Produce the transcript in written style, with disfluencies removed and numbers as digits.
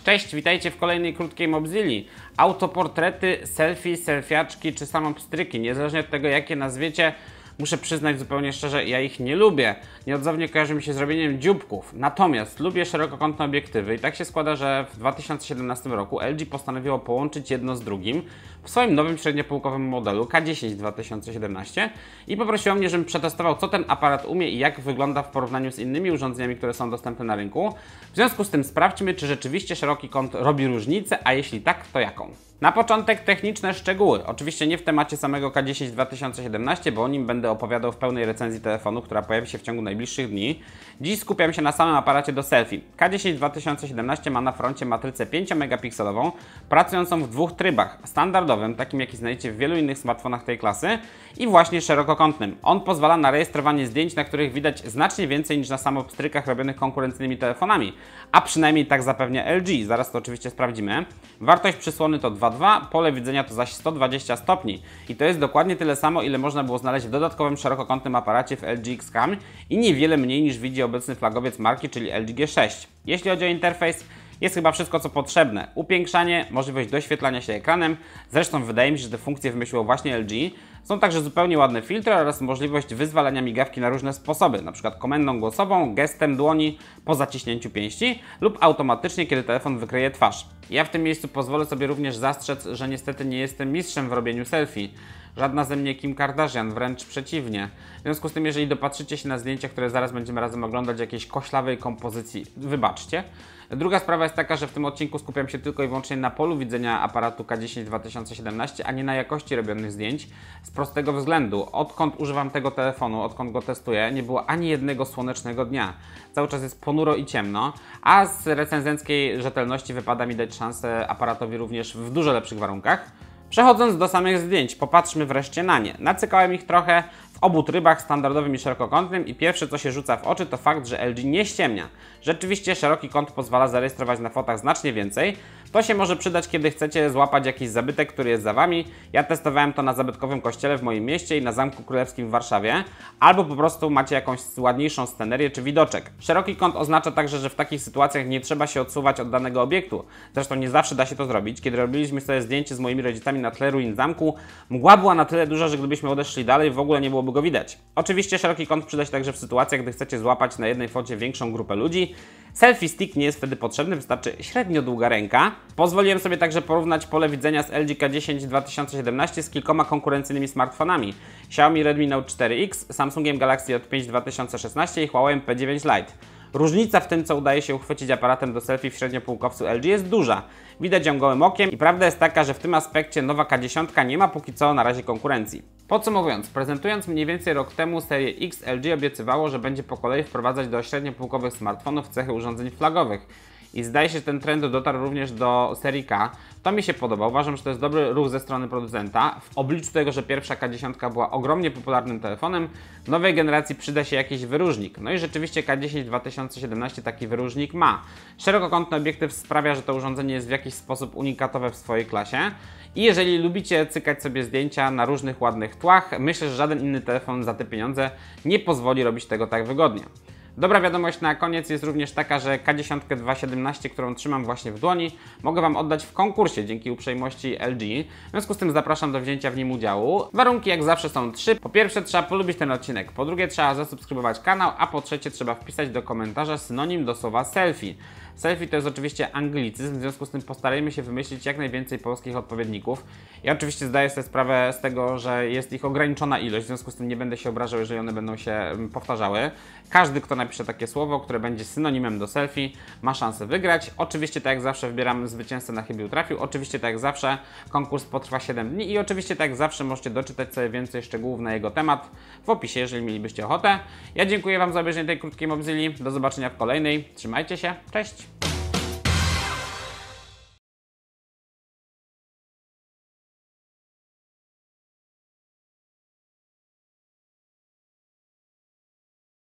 Cześć, witajcie w kolejnej krótkiej Mobzilli. Autoportrety, selfie, selfiaczki czy samopstryki, niezależnie od tego jakie nazwiecie, muszę przyznać zupełnie szczerze, ja ich nie lubię. Nieodzownie kojarzy mi się z robieniem dzióbków. Natomiast lubię szerokokątne obiektywy i tak się składa, że w 2017 roku LG postanowiło połączyć jedno z drugim w swoim nowym średniopółkowym modelu K10 2017 i poprosiło mnie, żebym przetestował, co ten aparat umie i jak wygląda w porównaniu z innymi urządzeniami, które są dostępne na rynku. W związku z tym sprawdźmy, czy rzeczywiście szeroki kąt robi różnicę, a jeśli tak, to jaką. Na początek techniczne szczegóły. Oczywiście nie w temacie samego K10 2017, bo o nim będę opowiadał w pełnej recenzji telefonu, która pojawi się w ciągu najbliższych dni. Dziś skupiam się na samym aparacie do selfie. K10 2017 ma na froncie matrycę 5-megapikselową, pracującą w dwóch trybach. Standardowym, takim jaki znajdziecie w wielu innych smartfonach tej klasy, i właśnie szerokokątnym. On pozwala na rejestrowanie zdjęć, na których widać znacznie więcej niż na samopstrykach robionych konkurencyjnymi telefonami. A przynajmniej tak zapewnia LG. Zaraz to oczywiście sprawdzimy. Wartość przysłony to 2,2, pole widzenia to zaś 120 stopni. I to jest dokładnie tyle samo, ile można było znaleźć w dodatkowym szerokokątnym aparacie w LG X-Cam i niewiele mniej niż widzi obecny flagowiec marki, czyli LG G6. Jeśli chodzi o interfejs, jest chyba wszystko co potrzebne. Upiększanie, możliwość doświetlania się ekranem. Zresztą wydaje mi się, że te funkcje wymyśliło właśnie LG. Są także zupełnie ładne filtry oraz możliwość wyzwalania migawki na różne sposoby, np. komendą głosową, gestem dłoni po zaciśnięciu pięści lub automatycznie, kiedy telefon wykryje twarz. Ja w tym miejscu pozwolę sobie również zastrzec, że niestety nie jestem mistrzem w robieniu selfie. Żadna ze mnie Kim Kardashian, wręcz przeciwnie. W związku z tym, jeżeli dopatrzycie się na zdjęcia, które zaraz będziemy razem oglądać, jakiejś koślawej kompozycji, wybaczcie. Druga sprawa jest taka, że w tym odcinku skupiam się tylko i wyłącznie na polu widzenia aparatu K10 2017, a nie na jakości robionych zdjęć. Z prostego względu, odkąd używam tego telefonu, odkąd go testuję, nie było ani jednego słonecznego dnia. Cały czas jest ponuro i ciemno, a z recenzenckiej rzetelności wypada mi dać szansę aparatowi również w dużo lepszych warunkach. Przechodząc do samych zdjęć, popatrzmy wreszcie na nie. Nacykałem ich trochę w obu trybach, standardowym i szerokokątnym, i pierwsze co się rzuca w oczy to fakt, że LG nie ściemnia. Rzeczywiście szeroki kąt pozwala zarejestrować na fotach znacznie więcej. To się może przydać, kiedy chcecie złapać jakiś zabytek, który jest za Wami. Ja testowałem to na zabytkowym kościele w moim mieście i na Zamku Królewskim w Warszawie. Albo po prostu macie jakąś ładniejszą scenerię czy widoczek. Szeroki kąt oznacza także, że w takich sytuacjach nie trzeba się odsuwać od danego obiektu. Zresztą nie zawsze da się to zrobić. Kiedy robiliśmy sobie zdjęcie z moimi rodzicami na tle ruin zamku, mgła była na tyle duża, że gdybyśmy odeszli dalej, w ogóle nie byłoby go widać. Oczywiście szeroki kąt przyda się także w sytuacjach, gdy chcecie złapać na jednej focie większą grupę ludzi. Selfie stick nie jest wtedy potrzebny, wystarczy średnio długa ręka. Pozwoliłem sobie także porównać pole widzenia z LG K10 2017 z kilkoma konkurencyjnymi smartfonami. Xiaomi Redmi Note 4X, Samsungiem Galaxy J5 2016 i Huawei P9 Lite. Różnica w tym, co udaje się uchwycić aparatem do selfie w średniopółkowcu LG, jest duża. Widać ją gołym okiem i prawda jest taka, że w tym aspekcie nowa K10 nie ma póki co na razie konkurencji. Podsumowując, prezentując mniej więcej rok temu serię X, LG obiecywało, że będzie po kolei wprowadzać do średniopółkowych smartfonów cechy urządzeń flagowych. I zdaje się, że ten trend dotarł również do serii K. To mi się podoba. Uważam, że to jest dobry ruch ze strony producenta. W obliczu tego, że pierwsza K10 była ogromnie popularnym telefonem, nowej generacji przyda się jakiś wyróżnik. No i rzeczywiście K10 2017 taki wyróżnik ma. Szerokokątny obiektyw sprawia, że to urządzenie jest w jakiś sposób unikatowe w swojej klasie. I jeżeli lubicie cykać sobie zdjęcia na różnych ładnych tłach, myślę, że żaden inny telefon za te pieniądze nie pozwoli robić tego tak wygodnie. Dobra wiadomość na koniec jest również taka, że K10 2.17, którą trzymam właśnie w dłoni, mogę Wam oddać w konkursie dzięki uprzejmości LG. W związku z tym zapraszam do wzięcia w nim udziału. Warunki jak zawsze są trzy. Po pierwsze trzeba polubić ten odcinek, po drugie trzeba zasubskrybować kanał, a po trzecie trzeba wpisać do komentarza synonim do słowa selfie. Selfie to jest oczywiście anglicyzm, w związku z tym postarajmy się wymyślić jak najwięcej polskich odpowiedników. Ja oczywiście zdaję sobie sprawę z tego, że jest ich ograniczona ilość, w związku z tym nie będę się obrażał, jeżeli one będą się powtarzały. Każdy, kto napisze takie słowo, które będzie synonimem do selfie, ma szansę wygrać. Oczywiście tak jak zawsze wybieram zwycięzcę na chybił trafił, oczywiście tak jak zawsze konkurs potrwa 7 dni i oczywiście tak jak zawsze możecie doczytać sobie więcej szczegółów na jego temat w opisie, jeżeli mielibyście ochotę. Ja dziękuję Wam za obejrzenie tej krótkiej Mobzilli, do zobaczenia w kolejnej, trzymajcie się, cześć!